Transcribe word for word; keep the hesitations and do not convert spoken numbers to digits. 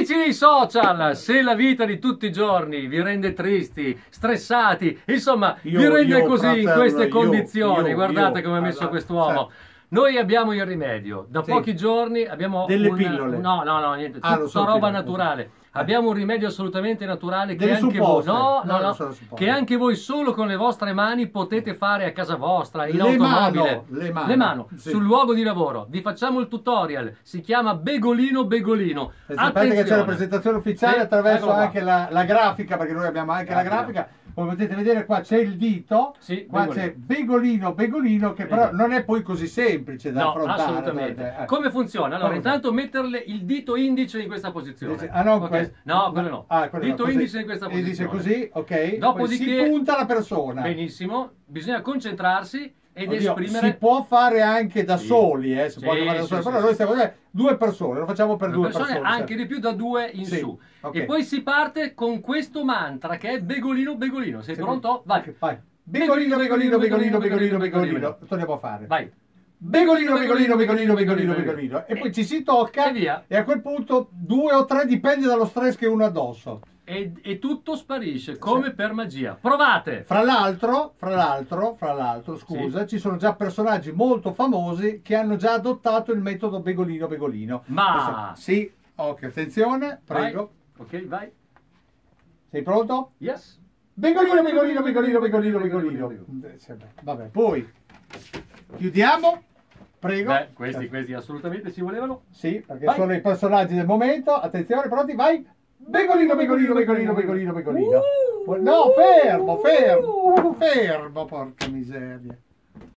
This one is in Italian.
Amici dei social, se la vita di tutti i giorni vi rende tristi, stressati, insomma, io, vi rende io, così fratello, in queste io, condizioni, io, guardate io, come ha messo allora, quest'uomo. sì. Noi abbiamo il rimedio, da Sì. pochi giorni abbiamo Delle un, pillole. no, no, no, niente, Ah, tutta so, roba pillole, naturale. so. Abbiamo un rimedio assolutamente naturale che Delle anche voi, supposte. no, No, no, non no, sono supposte. che anche voi solo con le vostre mani potete fare a casa vostra, in Le automobile. mano, le mano, le mano sì. sul luogo di lavoro. Vi facciamo il tutorial, si chiama Begolino Begolino. Aspetta che c'è la presentazione ufficiale Sì, attraverso eccolo qua. anche la, la grafica, perché noi abbiamo anche la grafica. Come potete vedere qua c'è il dito, Sì, qua Begolino. c'è Begolino, Begolino, che però Esatto. non è poi così semplice da No, affrontare. assolutamente. Eh. Come funziona? Allora, Come intanto metterle il dito indice in questa posizione. Dice- ah no, Ok. questo- No, quello no. Ah, quello Dito no, così. indice in questa E dice posizione. così, ok. Dopodiché Poi si punta la persona. Benissimo, bisogna concentrarsi ed Oddio, esprimere. si può fare anche da Sì. soli, eh, si Sì, può anche fare da sì, soli, sì, però sì. noi stiamo facendo due persone, lo facciamo per Due due persone, persone. anche di più, da due in Sì, su. ok. E poi si parte con questo mantra che è Begolino Begolino. Sei Sì, pronto? Vai. ok, vai. Begolino, begolino, begolino, begolino, begolino. Torniamo a fare. Vai. Begolino, begolino, begolino, begolino, begolino. E poi ci si tocca E via. e a quel punto due o tre dipende dallo stress che uno ha addosso. E, e tutto sparisce come Sì. per magia. Provate. Fra l'altro, fra l'altro, fra l'altro, scusa, Sì. ci sono già personaggi molto famosi che hanno già adottato il metodo Begolino, begolino. Ma- Questo- sì, ok, attenzione, prego. Vai. Ok, vai. Sei pronto? Yes. Begolino, begolino, begolino, begolino, begolino. Vabbè, poi chiudiamo. Prego. Beh, questi, questi assolutamente ci volevano. Sì, perché Vai. sono i personaggi del momento. Attenzione, pronti? Vai. Begolino, begolino, begolino, begolino, begolino. Uh, No, fermo, fermo, fermo, porca miseria.